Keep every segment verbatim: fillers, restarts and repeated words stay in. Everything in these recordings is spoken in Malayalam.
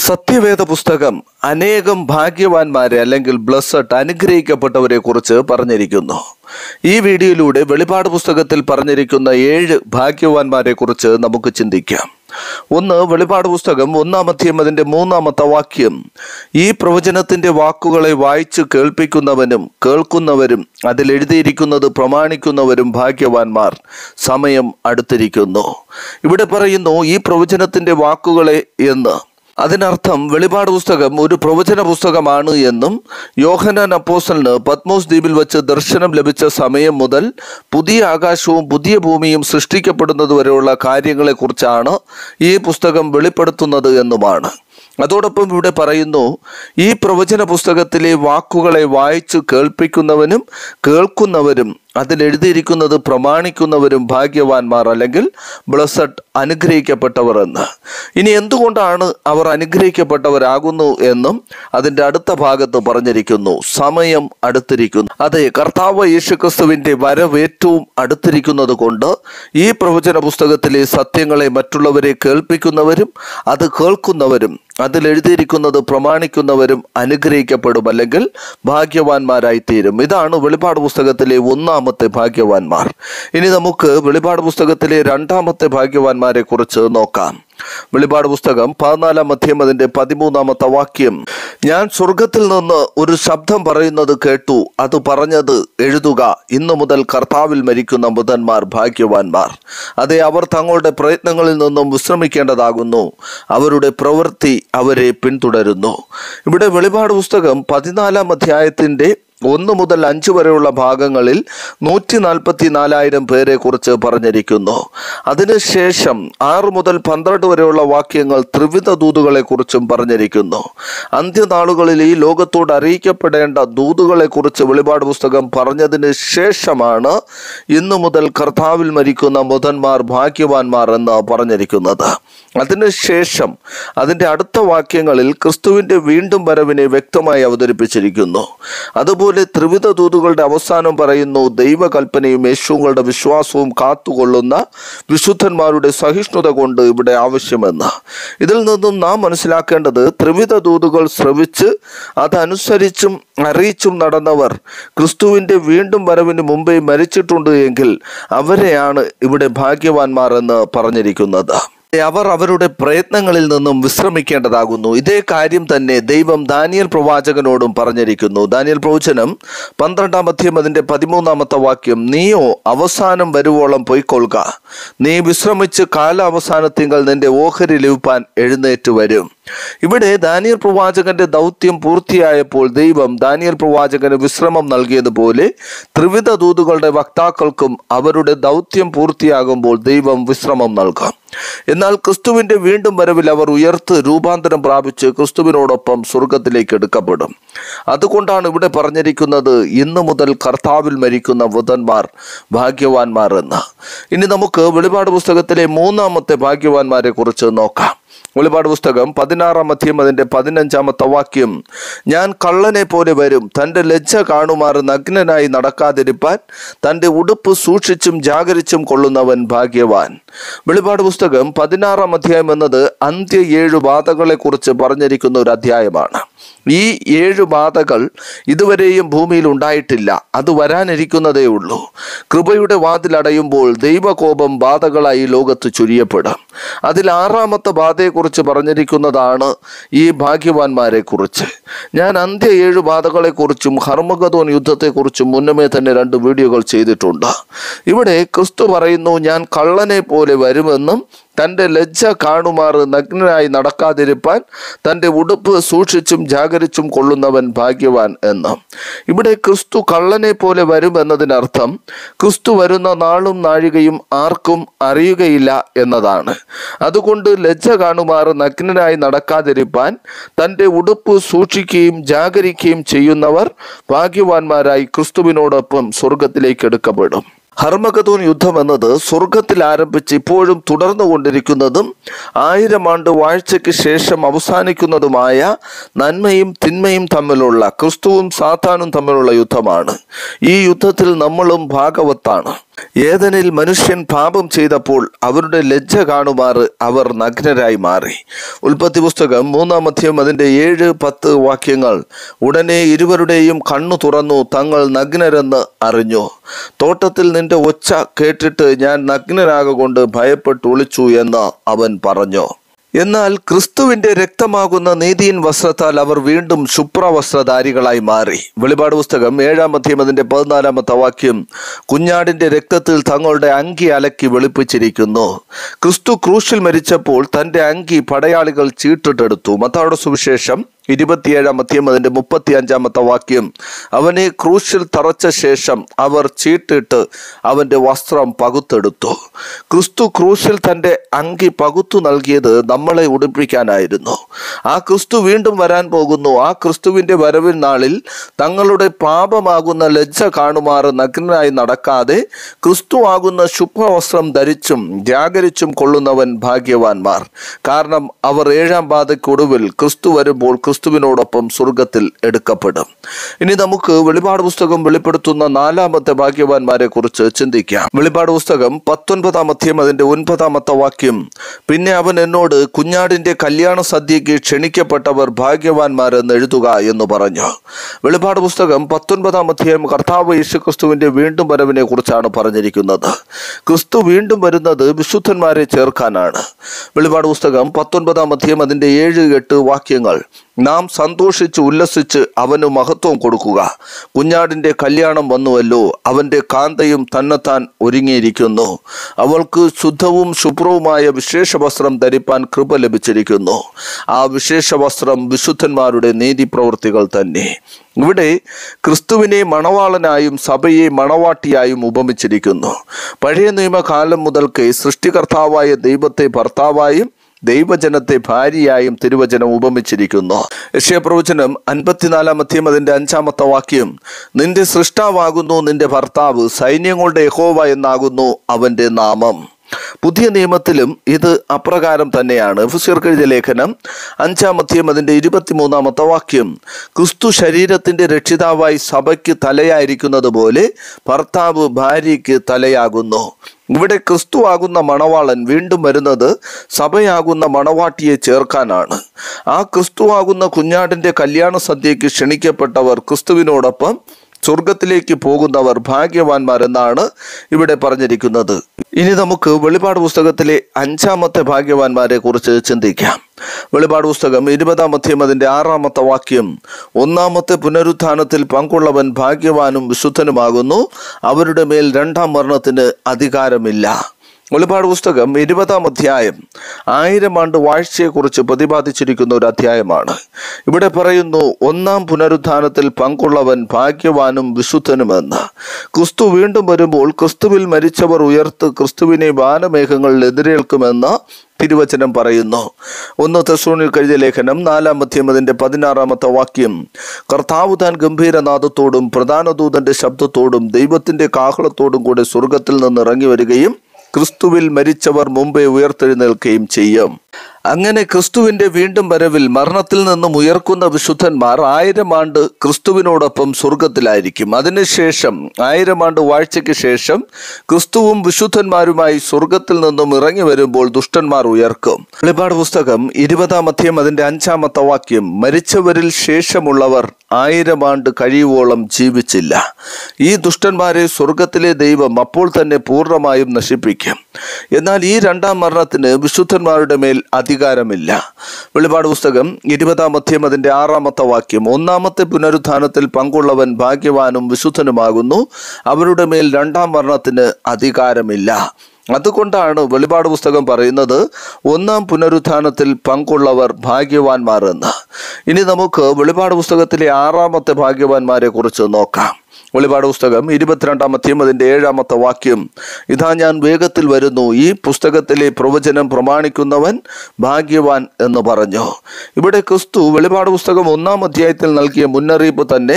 സത്യവേദ പുസ്തകം അനേകം ഭാഗ്യവാന്മാരെ അല്ലെങ്കിൽ ബ്ലസ്സഡ് അനുഗ്രഹിക്കപ്പെട്ടവരെ കുറിച്ച് പറഞ്ഞിരിക്കുന്നു. ഈ വീഡിയോയിലൂടെ വെളിപാട് പുസ്തകത്തിൽ പറഞ്ഞിരിക്കുന്ന ഏഴ് ഭാഗ്യവാന്മാരെ കുറിച്ച് നമുക്ക് ചിന്തിക്കാം. ഒന്ന്, വെളിപാട് പുസ്തകം ഒന്നാം അധ്യായം അതിന്റെ മൂന്നാമത്തെ വാക്യം. ഈ പ്രവചനത്തിന്റെ വാക്കുകളെ വായിച്ചു കേൾപ്പിക്കുന്നവനും കേൾക്കുന്നവരും അതിൽ എഴുതിയിരിക്കുന്നത് പ്രമാണിക്കുന്നവരും ഭാഗ്യവാന്മാർ, സമയം അടുത്തിരിക്കുന്നു. ഇവിടെ പറയുന്നു ഈ പ്രവചനത്തിന്റെ വാക്കുകളെ എന്ന്. അതിനർത്ഥം വെളിപാട് പുസ്തകം ഒരു പ്രവചന പുസ്തകമാണ് എന്നും യോഹന്നാൻ അപ്പോസ്തലന് പത്മോസ് ദ്വീപിൽ വെച്ച് ദർശനം ലഭിച്ച സമയം മുതൽ പുതിയ ആകാശവും പുതിയ ഭൂമിയും സൃഷ്ടിക്കപ്പെടുന്നത് വരെയുള്ള കാര്യങ്ങളെക്കുറിച്ചാണ് ഈ പുസ്തകം വെളിപ്പെടുത്തുന്നത് എന്നുമാണ്. അതോടൊപ്പം ഇവിടെ പറയുന്നു ഈ പ്രവചന പുസ്തകത്തിലെ വാക്കുകളെ വായിച്ചു കേൾപ്പിക്കുന്നവനും കേൾക്കുന്നവരും അതിൽ എഴുതിയിരിക്കുന്നത് പ്രമാണിക്കുന്നവരും ഭാഗ്യവാന്മാർ അല്ലെങ്കിൽ ബ്ലസ്സഡ് അനുഗ്രഹിക്കപ്പെട്ടവർ എന്ന്. ഇനി എന്തുകൊണ്ടാണ് അവർ അനുഗ്രഹിക്കപ്പെട്ടവരാകുന്നു എന്നും അതിൻ്റെ അടുത്ത ഭാഗത്ത് പറഞ്ഞിരിക്കുന്നു. സമയം അടുത്തിരിക്കുന്നു. അതെ, കർത്താവ് യേശുക്രിസ്തുവിൻ്റെ വരവ് ഏറ്റവും അടുത്തിരിക്കുന്നത് കൊണ്ട് ഈ പ്രവചന പുസ്തകത്തിലെ സത്യങ്ങളെ മറ്റുള്ളവരെ കേൾപ്പിക്കുന്നവരും അത് കേൾക്കുന്നവരും അതിൽ എഴുതിയിരിക്കുന്നത് പ്രമാണിക്കുന്നവരും അനുഗ്രഹിക്കപ്പെടും അല്ലെങ്കിൽ ഭാഗ്യവാന്മാരായി തീരും. ഇതാണ് വെളിപാട് പുസ്തകത്തിലെ ഒന്നാമത്തെ ഭാഗ്യവാന്മാർ. ഇനി നമുക്ക് വെളിപാട് പുസ്തകത്തിലെ രണ്ടാമത്തെ ഭാഗ്യവാന്മാരെ കുറിച്ച് നോക്കാം. വെളിപാട് പുസ്തകം പതിനാലാം അധ്യായം അതിന്റെ പതിമൂന്നാമത്തെ വാക്യം. ഞാൻ സ്വർഗത്തിൽ നിന്ന് ഒരു ശബ്ദം പറയുന്നത് കേട്ടു. അത് പറഞ്ഞത്, എഴുതുക, ഇന്നു മുതൽ കർത്താവിൽ മരിക്കുന്ന ബുധന്മാർ ഭാഗ്യവാന്മാർ. അതെ, അവർ തങ്ങളുടെ പ്രയത്നങ്ങളിൽ നിന്നും വിശ്രമിക്കേണ്ടതാകുന്നു. അവരുടെ പ്രവൃത്തി അവരെ പിന്തുടരുന്നു. ഇവിടെ വെളിപാട് പുസ്തകം പതിനാലാം അധ്യായത്തിന്റെ ഒന്ന് മുതൽ അഞ്ച് വരെയുള്ള ഭാഗങ്ങളിൽ നൂറ്റി നാൽപ്പത്തി നാലായിരം പേരെ കുറിച്ച് പറഞ്ഞിരിക്കുന്നു. അതിനുശേഷം ആറ് മുതൽ പന്ത്രണ്ട് വരെയുള്ള വാക്യങ്ങൾ ത്രിവിധ ദൂതുകളെ കുറിച്ചും പറഞ്ഞിരിക്കുന്നു. അന്ത്യനാളുകളിൽ ഈ ലോകത്തോട് അറിയിക്കപ്പെടേണ്ട ദൂതുകളെ കുറിച്ച് വെളിപാട് പുസ്തകം പറഞ്ഞതിന് ശേഷമാണ് ഇന്നു മുതൽ കർത്താവിൽ മരിക്കുന്ന ബുധന്മാർ ഭാഗ്യവാന്മാർ എന്ന് പറഞ്ഞിരിക്കുന്നത്. അതിനുശേഷം അതിൻ്റെ അടുത്ത വാക്യങ്ങളിൽ ക്രിസ്തുവിൻ്റെ വീണ്ടും വരവിനെ വ്യക്തമായി അവതരിപ്പിച്ചിരിക്കുന്നു. അതുപോലെ ത്രിവിധ ദൂതുകളുടെ അവസാനം പറയുന്നു, ദൈവകൽപ്പനയും യേശുങ്ങളുടെ വിശ്വാസവും കാത്തുകൊള്ളുന്ന വിശുദ്ധന്മാരുടെ സഹിഷ്ണുത കൊണ്ട് ഇവിടെ ആവശ്യമെന്ന്. ഇതിൽ നിന്നും നാം മനസ്സിലാക്കേണ്ടത് ത്രിവിധ ദൂതുകൾ ശ്രവിച്ച് അതനുസരിച്ചും അറിയിച്ചും നടന്നവർ ക്രിസ്തുവിൻ്റെ വീണ്ടും വരവിന് മുമ്പേ മരിച്ചിട്ടുണ്ട് എങ്കിൽ അവരെയാണ് ഇവിടെ ഭാഗ്യവാന്മാർ എന്ന് പറഞ്ഞിരിക്കുന്നത്. അവർ അവരുടെ പ്രയത്നങ്ങളിൽ നിന്നും വിശ്രമിക്കേണ്ടതാകുന്നു. ഇതേ കാര്യം തന്നെ ദൈവം ദാനിയേൽ പ്രവാചകനോടും പറഞ്ഞിരിക്കുന്നു. ദാനിയേൽ പ്രവചനം പന്ത്രണ്ടാം അധ്യായം അതിന്റെ പതിമൂന്നാമത്തെ വാക്യം. നീയോ അവസാനം വരുവോളം പൊയ്ക്കൊള്ളുക, നീ വിശ്രമിച്ച് കാലാവസാനത്തിങ്കൽ നിന്റെ ഓഹരി ലഭിപ്പാൻ എഴുന്നേറ്റ് വരും. ഇവിടെ ദാനിയേൽ പ്രവാചകന്റെ ദൗത്യം പൂർത്തിയായപ്പോൾ ദൈവം ദാനിയേൽ പ്രവാചകന് വിശ്രമം നൽകിയതുപോലെ ത്രിവിധ ദൂതുകളുടെ വക്താക്കൾക്കും അവരുടെ ദൗത്യം പൂർത്തിയാകുമ്പോൾ ദൈവം വിശ്രമം നൽകാം. എന്നാൽ ക്രിസ്തുവിന്റെ വീണ്ടും വരവിൽ അവർ ഉയർത്ത് രൂപാന്തരം പ്രാപിച്ച് ക്രിസ്തുവിനോടൊപ്പം സ്വർഗത്തിലേക്ക് എടുക്കപ്പെടും. അതുകൊണ്ടാണ് ഇവിടെ പറഞ്ഞിരിക്കുന്നത് ഇന്നു മുതൽ കർത്താവിൽ മരിക്കുന്ന ബുധന്മാർ ഭാഗ്യവാന്മാർ എന്ന്. ഇനി നമുക്ക് വെളിപാട് പുസ്തകത്തിലെ മൂന്നാമത്തെ ഭാഗ്യവാന്മാരെ കുറിച്ച് നോക്കാം. വെളിപാട് പുസ്തകം പതിനാറാം അധ്യായം അതിന്റെ പതിനഞ്ചാമത്തെ വാക്യം. ഞാൻ കള്ളനെ പോലെ വരും, തൻ്റെ ലജ്ജ കാണുമാറ് നഗ്നനായി നടക്കാതിരിപ്പാൻ തൻ്റെ ഉടുപ്പ് സൂക്ഷിച്ചും ജാഗരിച്ചും കൊള്ളുന്നവൻ ഭാഗ്യവാൻ. വെളിപാട് പുസ്തകം പതിനാറാം അധ്യായം എന്നത് അന്ത്യ ഏഴു ബാധകളെ കുറിച്ച് പറഞ്ഞിരിക്കുന്ന ഒരു അധ്യായമാണ്. ഈ ഏഴു ബാധകൾ ഇതുവരെയും ഭൂമിയിൽ ഉണ്ടായിട്ടില്ല, അത് വരാനിരിക്കുന്നതേ ഉള്ളൂ. കൃപയുടെ വാതിലടയുമ്പോൾ ദൈവകോപം ബാധകളായി ലോകത്ത് ചുരിയപ്പെടും. അതിൽ ആറാമത്തെ ബാധയെക്കുറിച്ച് പറഞ്ഞിരിക്കുന്നതാണ് ഈ ഭാഗ്യവാന്മാരെ കുറിച്ച്. ഞാൻ അന്ത്യ ഏഴു ബാധകളെ കുറിച്ചും ഹർമഗദോൻ യുദ്ധത്തെക്കുറിച്ചും മുന്നമേ തന്നെ രണ്ട് വീഡിയോകൾ ചെയ്തിട്ടുണ്ട്. ഇവിടെ ക്രിസ്തു പറയുന്നു, ഞാൻ കള്ളനെ പോലെ വരുമെന്നും തൻ്റെ ലജ്ജ കാണുമാറ് നഗ്നനായി നടക്കാതിരിപ്പാൻ തൻ്റെ ഉടുപ്പ് സൂക്ഷിച്ചും ജാഗരിച്ചും കൊള്ളുന്നവൻ ഭാഗ്യവാൻ എന്ന്. ഇവിടെ ക്രിസ്തു കള്ളനെ പോലെ വരുമെന്നതിനർത്ഥം ക്രിസ്തു വരുന്ന നാളും നാഴികയും ആർക്കും അറിയുകയില്ല എന്നതാണ്. അതുകൊണ്ട് ലജ്ജ കാണുമാറ് നഗ്നനായി നടക്കാതിരിപ്പാൻ തൻ്റെ ഉടുപ്പ് സൂക്ഷിക്കുകയും ജാഗരിക്കുകയും ചെയ്യുന്നവർ ഭാഗ്യവാന്മാരായി ക്രിസ്തുവിനോടൊപ്പം സ്വർഗത്തിലേക്ക് എടുക്കപ്പെടും. ഹർമഗദോൻ യുദ്ധം എന്നത് സ്വർഗത്തിൽ ആരംഭിച്ച് ഇപ്പോഴും തുടർന്നുകൊണ്ടിരിക്കുന്നതും ആയിരം ആണ്ട് വാഴ്ചയ്ക്ക് ശേഷം അവസാനിക്കുന്നതുമായ നന്മയും തിന്മയും തമ്മിലുള്ള, ക്രിസ്തുവും സാത്താനും തമ്മിലുള്ള യുദ്ധമാണ്. ഈ യുദ്ധത്തിൽ നമ്മളും ഭാഗവത്താണ്. ഏദനിൽ മനുഷ്യൻ പാപം ചെയ്തപ്പോൾ അവരുടെ ലജ്ജ കാണുമാറ് അവർ നഗ്നരായി മാറി. ഉൽപ്പത്തി പുസ്തകം മൂന്നാം അധ്യായം അതിൻ്റെ ഏഴ് പത്ത് വാക്യങ്ങൾ. ഉടനെ ഇരുവരുടെയും കണ്ണു തുറന്നു, തങ്ങൾ നഗ്നരെന്ന് അറിഞ്ഞു. തോട്ടത്തിൽ നിന്റെ ഒച്ച കേട്ടിട്ട് ഞാൻ നഗ്നരാകൊണ്ട് ഭയപ്പെട്ട് ഒളിച്ചു എന്ന് അവൻ പറഞ്ഞു. എന്നാൽ ക്രിസ്തുവിന്റെ രക്തമാകുന്ന നീതിയിൻ വസ്ത്രത്താൽ അവർ വീണ്ടും ശുഭ്രവസ്ത്രധാരികളായി മാറി. വെളിപാട് പുസ്തകം ഏഴാം അധ്യായം അതിന്റെ പതിനാലാമത്തെ വാക്യം. കുഞ്ഞാടിന്റെ രക്തത്തിൽ തങ്ങളുടെ അങ്കി അലക്കി വെളുപ്പിച്ചിരിക്കുന്നു. ക്രിസ്തു ക്രൂശിൽ മരിച്ചപ്പോൾ തന്റെ അങ്കി പടയാളികൾ ചീട്ടിട്ടെടുത്തു. മത്തായിയുടെ സുവിശേഷം ഇരുപത്തിയേഴാം അധ്യായം അതിന്റെ മുപ്പത്തി അഞ്ചാമത്തെ വാക്യം. അവനെ ക്രൂശിൽ തറച്ച ശേഷം അവർ ചീട്ടിട്ട് അവന്റെ വസ്ത്രം പകുത്തെടുത്തു. ക്രിസ്തു ക്രൂശിൽ തന്റെ അങ്കി പകുത്തു നൽകിയത് നമ്മളെ ഉടുപ്പിക്കാനായിരുന്നു. ആ ക്രിസ്തു വീണ്ടും വരാൻ പോകുന്നു. ആ ക്രിസ്തുവിന്റെ വരവിൻ നാളിൽ തങ്ങളുടെ പാപമാകുന്ന ലജ്ജ കാണുമാറ് നഗ്നനായി നടക്കാതെ ക്രിസ്തു ആകുന്ന ശുഭ്രവസ്ത്രം ധരിച്ചും ജാഗരിച്ചും കൊള്ളുന്നവൻ ഭാഗ്യവാന്മാർ. കാരണം അവർ ഏഴാം ബാധയ്ക്കൊടുവിൽ ക്രിസ്തു വരുമ്പോൾ ക്രിസ്തുവിനോടൊപ്പം സ്വർഗത്തിൽ എടുക്കപ്പെടും. ഇനി നമുക്ക് വെളിപാട് പുസ്തകം വെളിപ്പെടുത്തുന്ന നാലാമത്തെ ഭാഗ്യവാന്മാരെ കുറിച്ച് ചിന്തിക്കാം. വെളിപാട് പുസ്തകം പത്തൊൻപതാം അധ്യായം അതിന്റെ ഒൻപതാമത്തെ വാക്യം. പിന്നെ അവൻ എന്നോട്, കുഞ്ഞാടിന്റെ കല്യാണ സദ്യയ്ക്ക് ക്ഷണിക്കപ്പെട്ടവർ ഭാഗ്യവാന്മാരെന്ന് എഴുതുക എന്ന് പറഞ്ഞു. വെളിപാട് പുസ്തകം പത്തൊൻപതാം അധ്യായം കർത്താവ് യേശു ക്രിസ്തുവിന്റെ വീണ്ടും വരവിനെ കുറിച്ചാണ് പറഞ്ഞിരിക്കുന്നത്. ക്രിസ്തു വീണ്ടും വരുന്നത് വിശുദ്ധന്മാരെ ചേർക്കാനാണ്. വെളിപാട് പുസ്തകം പത്തൊൻപതാം അധ്യായം അതിന്റെ ഏഴ് എട്ട് വാക്യങ്ങൾ. നാം സന്തോഷിച്ച് ഉല്ലസിച്ച് അവന് മഹത്വം കൊടുക്കുക. കുഞ്ഞാടിന്റെ കല്യാണം വന്നുവല്ലോ, അവന്റെ കാന്തയും തന്നെത്താൻ ഒരുങ്ങിയിരിക്കുന്നു. അവൾക്ക് ശുദ്ധവും ശുഭ്രവുമായ വിശേഷ വസ്ത്രം ധരിപ്പാൻ കൃപ ലഭിച്ചിരിക്കുന്നു. ആ വിശേഷ വസ്ത്രം വിശുദ്ധന്മാരുടെ നീതിപ്രവൃത്തികൾ തന്നെ. ഇവിടെ ക്രിസ്തുവിനെ മണവാളനായും സഭയെ മണവാട്ടിയായും ഉപമിച്ചിരിക്കുന്നു. പഴയ നിയമകാലം മുതൽക്കേ സൃഷ്ടികർത്താവായ ദൈവത്തെ ഭർത്താവായും ദൈവജനത്തെ ഭാര്യയായും തിരുവചനം ഉപമിച്ചിരിക്കുന്നു. യെശയ്യാപ്രവചനം അൻപത്തിനാലാം അധ്യായം അതിന്റെ അഞ്ചാമത്തെ വാക്യം. നിന്റെ സൃഷ്ടാവാകുന്നു നിന്റെ ഭർത്താവ്, സൈന്യങ്ങളുടെ യഹോവ എന്നാകുന്നു അവന്റെ നാമം. പുതിയ നിയമത്തിലും ഇത് അപ്രകാരം തന്നെയാണ്. എഫെസ്യർക്ക് എഴുതിയ ലേഖനം അഞ്ചാം അധ്യായം അതിന്റെ ഇരുപത്തിമൂന്നാമത്തെ വാക്യം. ക്രിസ്തു ശരീരത്തിന്റെ രക്ഷിതാവായി സഭയ്ക്ക് തലയായിരിക്കുന്നത് പോലെ ഭർത്താവ് ഭാര്യയ്ക്ക് തലയാകുന്നു. ഇവിടെ ക്രിസ്തു ആകുന്ന മണവാളൻ വീണ്ടും വരുന്നത് സഭയാകുന്ന മണവാട്ടിയെ ചേർക്കാനാണ്. ആ ക്രിസ്തു ആകുന്ന കുഞ്ഞാടിന്റെ കല്യാണ സദ്യയ്ക്ക് ക്ഷണിക്കപ്പെട്ടവർ ക്രിസ്തുവിനോടൊപ്പം സ്വർഗത്തിലേക്ക് പോകുന്നവർ ഭാഗ്യവാന്മാരെന്നാണ് ഇവിടെ പറഞ്ഞിരിക്കുന്നത്. ഇനി നമുക്ക് വെളിപാട് പുസ്തകത്തിലെ അഞ്ചാമത്തെ ഭാഗ്യവാന്മാരെ കുറിച്ച് ചിന്തിക്കാം. വെളിപാട് പുസ്തകം ഇരുപതാം അധ്യായം അതിന്റെ ആറാമത്തെ വാക്യം. ഒന്നാമത്തെ പുനരുത്ഥാനത്തിൽ പങ്കുള്ളവൻ ഭാഗ്യവാനും വിശുദ്ധനുമാകുന്നു. അവരുടെ മേൽ രണ്ടാം മരണത്തിന് അധികാരമില്ല. വെളിപാട് പുസ്തകം ഇരുപതാം അധ്യായം ആയിരം ആണ്ട് വാഴ്ചയെക്കുറിച്ച് പ്രതിപാദിച്ചിരിക്കുന്ന ഒരു അധ്യായമാണ്. ഇവിടെ പറയുന്നു, ഒന്നാം പുനരുത്ഥാനത്തിൽ പങ്കുള്ളവൻ ഭാഗ്യവാനും വിശുദ്ധനുമെന്ന്. ക്രിസ്തു വീണ്ടും വരുമ്പോൾ ക്രിസ്തുവിൽ മരിച്ചവർ ഉയർത്ത് ക്രിസ്തുവിനെ വാനമേഘങ്ങളിൽ എതിരേൽക്കുമെന്ന് തിരുവചനം പറയുന്നു. ഒന്ന് തെസ്സലോനിക്കർ എഴുതിയ ലേഖനം നാലാം അധ്യായം അതിന്റെ പതിനാറാമത്തെ വാക്യം. കർത്താവ് താൻ ഗംഭീരനാദത്തോടും പ്രധാന ദൂതന്റെ ശബ്ദത്തോടും ദൈവത്തിന്റെ കാഹളത്തോടും കൂടെ സ്വർഗത്തിൽ നിന്ന് ഇറങ്ങി വരികയും ക്രിസ്തുവിൽ മരിച്ചവർ മുമ്പേ ഉയർത്തെഴുന്നേൽക്കുകയും ചെയ്യും. അങ്ങനെ ക്രിസ്തുവിന്റെ വീണ്ടും വരവിൽ മരണത്തിൽ നിന്നും ഉയർക്കുന്ന വിശുദ്ധന്മാർ ആയിരം ആണ്ട് ക്രിസ്തുവിനോടൊപ്പം സ്വർഗത്തിലായിരിക്കും. അതിനുശേഷം ആയിരം ആണ്ട് വാഴ്ചയ്ക്ക് ശേഷം ക്രിസ്തുവും വിശുദ്ധന്മാരുമായി സ്വർഗത്തിൽ നിന്നും ഇറങ്ങി വരുമ്പോൾ ദുഷ്ടന്മാർ ഉയർക്കും. വെളിപാട് പുസ്തകം ഇരുപതാം അധ്യായം അതിന്റെ അഞ്ചാമത്തെ വാക്യം. മരിച്ചവരിൽ ശേഷമുള്ളവർ ആയിരം ആണ്ട് കഴിയുവോളം ജീവിച്ചില്ല. ഈ ദുഷ്ടന്മാരെ സ്വർഗത്തിലെ ദൈവം അപ്പോൾ തന്നെ പൂർണ്ണമായും നശിപ്പിക്കും. എന്നാൽ ഈ രണ്ടാം മരണത്തിന് വിശുദ്ധന്മാരുടെ മേൽ അധികാരമില്ല. വെളിപാട് പുസ്തകം ഇരുപതാം അധ്യായം അതിന്റെ ആറാമത്തെ വാക്യം. ഒന്നാമത്തെ പുനരുത്ഥാനത്തിൽ പങ്കുള്ളവൻ ഭാഗ്യവാനും വിശുദ്ധനുമാകുന്നു. അവരുടെ മേൽ രണ്ടാം മരണത്തിന് അധികാരമില്ല. അതുകൊണ്ടാണ് വെളിപാട് പുസ്തകം പറയുന്നത് ഒന്നാം പുനരുത്ഥാനത്തിൽ പങ്കുള്ളവർ ഭാഗ്യവാന്മാർ എന്ന്. ഇനി നമുക്ക് വെളിപാട് പുസ്തകത്തിലെ ആറാമത്തെ ഭാഗ്യവാന്മാരെ കുറിച്ച് നോക്കാം. വെളിപാട് പുസ്തകം ഇരുപത്തിരണ്ടാം അധ്യായം അതിന്റെ ഏഴാമത്തെ വാക്യം. ഇതാ ഞാൻ വേഗത്തിൽ വരുന്നു, ഈ പുസ്തകത്തിലെ പ്രവചനം പ്രമാണിക്കുന്നവൻ ഭാഗ്യവാൻ എന്ന് പറഞ്ഞു. ഇവിടെ ക്രിസ്തു വെളിപാട് പുസ്തകം ഒന്നാം അധ്യായത്തിൽ നൽകിയ മുന്നറിയിപ്പ് തന്നെ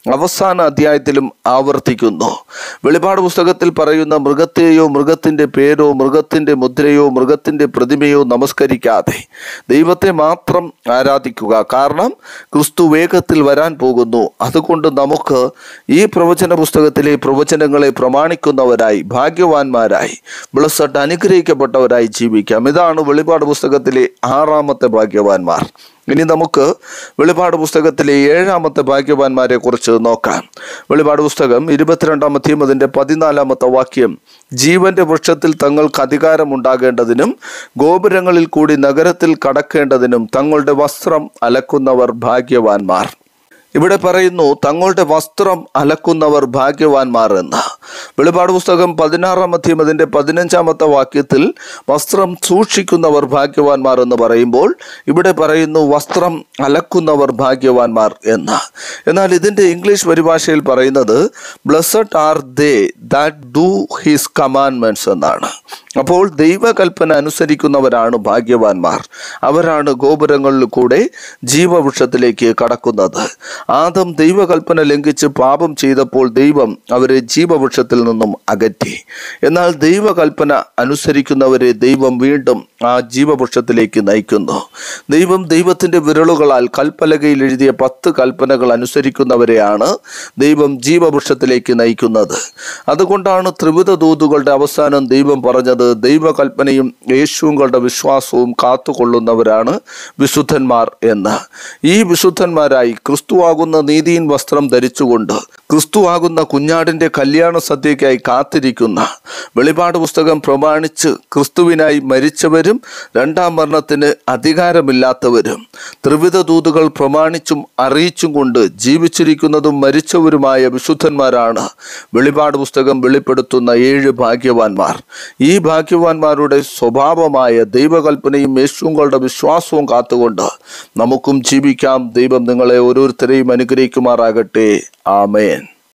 അവസാന അധ്യായത്തിലും ആവർത്തിക്കുന്നു. വെളിപാട് പുസ്തകത്തിൽ പറയുന്ന മൃഗത്തെയോ മൃഗത്തിൻ്റെ പേരോ മൃഗത്തിൻ്റെ മുദ്രയോ മൃഗത്തിൻ്റെ പ്രതിമയോ നമസ്കരിക്കാതെ ദൈവത്തെ മാത്രം ആരാധിക്കുക. കാരണം ക്രിസ്തു വേഗത്തിൽ വരാൻ പോകുന്നു. അതുകൊണ്ട് നമുക്ക് ഈ പ്രവചന പുസ്തകത്തിലെ പ്രവചനങ്ങളെ പ്രമാണിക്കുന്നവരായി ഭാഗ്യവാന്മാരായി ബ്ലെസ്സഡ് അനുഗ്രഹിക്കപ്പെട്ടവരായി ജീവിക്കാം. ഇതാണ് വെളിപാട് പുസ്തകത്തിലെ ആറാമത്തെ ഭാഗ്യവാന്മാർ. ഇനി നമുക്ക് വെളിപാട് പുസ്തകത്തിലെ ഏഴാമത്തെ ഭാഗ്യവാന്മാരെ കുറിച്ച് നോക്കാം. വെളിപാട് പുസ്തകം ഇരുപത്തിരണ്ടാം അധ്യായം അതിൻ്റെ പതിനാലാമത്തെ വാക്യം, ജീവന്റെ വൃക്ഷത്തിൽ തങ്ങൾക്ക് അധികാരമുണ്ടാകേണ്ടതിനും ഗോപുരങ്ങളിൽ കൂടി നഗരത്തിൽ കടക്കേണ്ടതിനും തങ്ങളുടെ വസ്ത്രം അലക്കുന്നവർ ഭാഗ്യവാന്മാർ. ഇവിടെ പറയുന്നു തങ്ങളുടെ വസ്ത്രം അലക്കുന്നവർ ഭാഗ്യവാന്മാർ എന്ന്. വെളിപാട് പുസ്തകം പതിനാറാം അധ്യായം അതിൻ്റെ പതിനഞ്ചാമത്തെ വാക്യത്തിൽ വസ്ത്രം സൂക്ഷിക്കുന്നവർ ഭാഗ്യവാന്മാർ എന്ന് പറയുമ്പോൾ ഇവിടെ പറയുന്നു വസ്ത്രം അലക്കുന്നവർ ഭാഗ്യവാന്മാർ എന്ന്. എന്നാൽ ഇതിൻ്റെ ഇംഗ്ലീഷ് പരിഭാഷയിൽ പറയുന്നത് blessed are they that do his commandments എന്നാണ്. അപ്പോൾ ദൈവകൽപ്പന അനുസരിക്കുന്നവരാണ് ഭാഗ്യവാന്മാർ. അവരാണ് ഗോപുരങ്ങളിൽ കൂടെ ജീവവൃക്ഷത്തിലേക്ക് കടക്കുന്നത്. ആദം ദൈവകൽപ്പന ലംഘിച്ച് പാപം ചെയ്തപ്പോൾ ദൈവം അവരെ ജീവവൃക്ഷത്തിൽ നിന്നും അകറ്റി. എന്നാൽ ദൈവകൽപ്പന അനുസരിക്കുന്നവരെ ദൈവം വീണ്ടും ആ ജീവവൃക്ഷത്തിലേക്ക് നയിക്കുന്നു. ദൈവം ദൈവത്തിൻ്റെ വിരലുകളാൽ കൽപ്പലകയിൽ എഴുതിയ പത്ത് കൽപ്പനകൾ അനുസരിക്കുന്നവരെയാണ് ദൈവം ജീവവൃക്ഷത്തിലേക്ക് നയിക്കുന്നത്. അതുകൊണ്ടാണ് ത്രിവിധ ദൂതുകളുടെ അവസാനം ദൈവം പറഞ്ഞത് ദൈവകൽപ്പനയും യേശുക്കളുടെ വിശ്വാസവും കാത്തുകൊള്ളുന്നവരാണ് വിശുദ്ധന്മാർ എന്ന്. ഈ വിശുദ്ധന്മാരായി ക്രിസ്തുവാകുന്ന നീതിയിൻ വസ്ത്രം ധരിച്ചുകൊണ്ട് ക്രിസ്തുവാകുന്ന കുഞ്ഞാടിൻ്റെ കല്യാണ സദ്യയ്ക്കായി കാത്തിരിക്കുന്ന, വെളിപാട് പുസ്തകം പ്രമാണിച്ച് ക്രിസ്തുവിനായി മരിച്ചവരും രണ്ടാം മരണത്തിന് അധികാരമില്ലാത്തവരും ത്രിവിധ ദൂതുകൾ പ്രമാണിച്ചും അറിയിച്ചും കൊണ്ട് ജീവിച്ചിരിക്കുന്നതും മരിച്ചവരുമായ വിശുദ്ധന്മാരാണ് വെളിപാട് പുസ്തകം വെളിപ്പെടുത്തുന്ന ഏഴ് ഭാഗ്യവാന്മാർ. ഈ ഭാഗ്യവാന്മാരുടെ സ്വഭാവമായ ദൈവകൽപ്പനയും യേശുക്കളുടെ വിശ്വാസവും കാത്തുകൊണ്ട് നമുക്കും ജീവിക്കാം. ദൈവം നിങ്ങളെ ഓരോരുത്തരെയും അനുഗ്രഹിക്കുമാറാകട്ടെ. ആമേൻ.